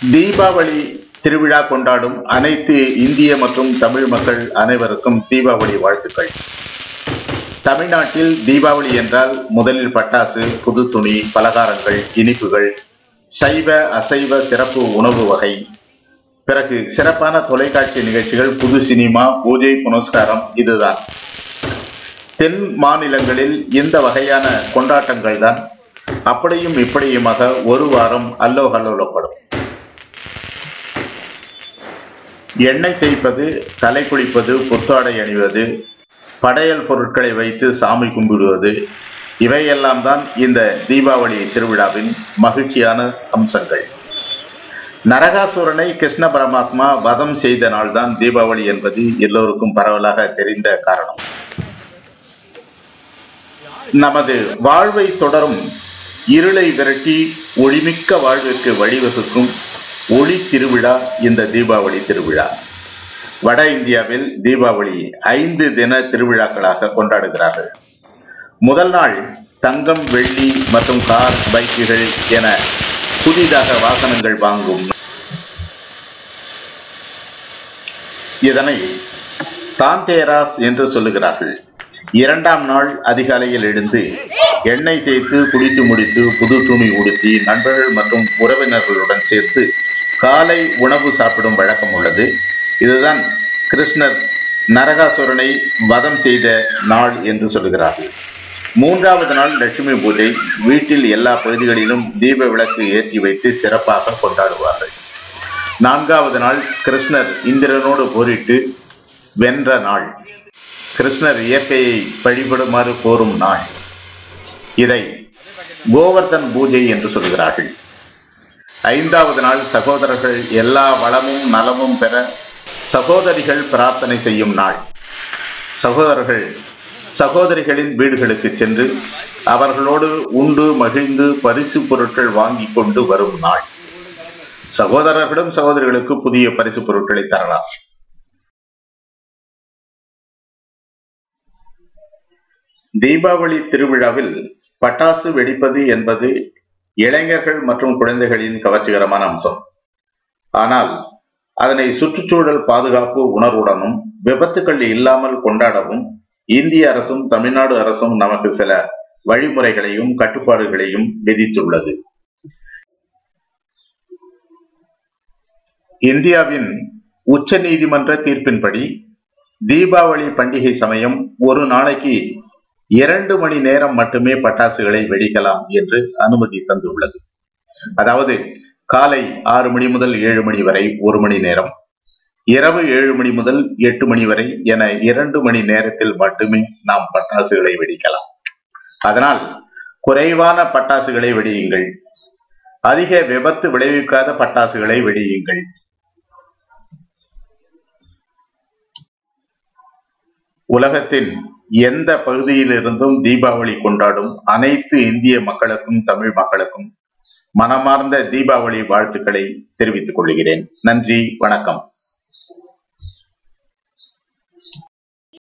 தீபாவளி திருவிழா கொண்டாடும் அனைத்து இந்திய மற்றும் தமிழ் மக்கள் அனைவருக்கும் தீபாவளி வாழ்த்துக்கள். தமிழ்நாட்டில் தீபாவளி என்றால் முதலில் பட்டாசு, புது துணி, பலகாரங்கள், இனிப்புகள், சைவ அசைவ சிறப்பு உணவு வகை, பிறகு சிறப்பான தொலைக்காட்சி நிகழ்ச்சிகள், புது சினிமா, பூஜை புனஸ்காரம். இதுதான் தென் மாநிலங்களில் இந்த வகையான கொண்டாட்டங்கள் தான் அப்படியும் இப்படியுமாக ஒரு வாரம் அல்லோகல்லோலப்படும். எண்ணெய் தேய்ப்பது, தலை குளிப்பது, புத்தாடை அணிவது, படையல் பொருட்களை வைத்து சாமி கும்பிடுவது, இவையெல்லாம் தான் இந்த தீபாவளி திருவிழாவின் மகிழ்ச்சியான அம்சங்கள். நரகாசுரனை கிருஷ்ண பரமாத்மா வதம் செய்த நாள்தான் தீபாவளி என்பது எல்லோருக்கும் பரவலாக தெரிந்த காரணம். நமது வாழ்வை தொடரும் இருளை விரட்டி ஒளிமிக்க வாழ்விற்கு வழிவகுக்கும் ஒளி திருவிழா இந்த தீபாவளி திருவிழா. வட இந்தியாவில் தீபாவளி 5 தின திருவிழாக்களாக கொண்டாடுகிறார்கள். முதல் நாள் தங்கம், வெள்ளி மற்றும் கார், பைக்குகள் என புதிதாக வாகனங்கள் வாங்கும். இதனை தாந்தேராஸ் என்று சொல்லுகிறார்கள். 2ஆம் நாள் அதிகாலையில் எழுந்து எண்ணெய் தேய்த்து குளித்து முடித்து புது துணி உடுத்தி நண்பர்கள் மற்றும் உறவினர்களுடன் சேர்த்து காலை உணவு சாப்பிடும் வழக்கம் உள்ளது. இதுதான் கிருஷ்ணர் நரகாசுரனை வதம் செய்த நாள் என்று சொல்கிறார்கள். 3வது நாள் லட்சுமி பூஜை. வீட்டில் எல்லா பகுதிகளிலும் தீப விளக்கு ஏற்றி வைத்து சிறப்பாக கொண்டாடுவார்கள். 4வது நாள் கிருஷ்ணர் இந்திரனோடு போரிட்டு வென்ற நாள். கிருஷ்ணர் இயற்கையை வழிபடுமாறு கோரும் நாள். இதை கோவர்தன் பூஜை என்று சொல்கிறார்கள். 5வது நாள் சகோதரர்கள் எல்லா வளமும் நலமும் பெற சகோதரிகள் பிரார்த்தனை செய்யும் நாள். சகோதரிகளின் வீடுகளுக்கு சென்று அவர்களோடு உண்டு மகிழ்ந்து பரிசு பொருட்கள் வாங்கி கொண்டு வரும் நாள். சகோதரர்களும் சகோதரிகளுக்கு புதிய பரிசு பொருட்களை தரலாம். தீபாவளி திருவிழாவில் பட்டாசு வெடிப்பது என்பது இளைஞர்கள் மற்றும் குழந்தைகளின் கவர்ச்சிகரமான அம்சம். ஆனால் அதனை சுற்றுச்சூழல் பாதுகாப்பு உணர்வுடனும் விபத்துக்கள் இல்லாமல் கொண்டாடவும் இந்திய அரசும் தமிழ்நாடு அரசும் நமக்கு சில வழிமுறைகளையும் கட்டுப்பாடுகளையும் விதித்துள்ளது. இந்தியாவின் உச்ச நீதிமன்ற தீர்ப்பின்படி தீபாவளி பண்டிகை சமயம் ஒரு நாளைக்கு 2 மணி நேரம் மட்டுமே பட்டாசுகளை வெடிக்கலாம் என்று அனுமதி தந்துள்ளது. அதாவது காலை 6 மணி முதல் 7 மணி வரை 1 மணி நேரம், இரவு 7 மணி முதல் 8 மணி வரை என 2 மணி நேரத்தில் மட்டுமே நாம் பட்டாசுகளை வெடிக்கலாம். அதனால் குறைவான பட்டாசுகளை வெடியுங்கள், அதிக விபத்து விளைவிக்காத பட்டாசுகளை வெடியுங்கள். உலகத்தின் எந்த பகுதியிலிருந்தும் தீபாவளி கொண்டாடும் அனைத்து இந்திய மக்களுக்கும் தமிழ் மக்களுக்கும் மனமார்ந்த தீபாவளி வாழ்த்துக்களை தெரிவித்துக் கொள்கிறேன். நன்றி, வணக்கம்.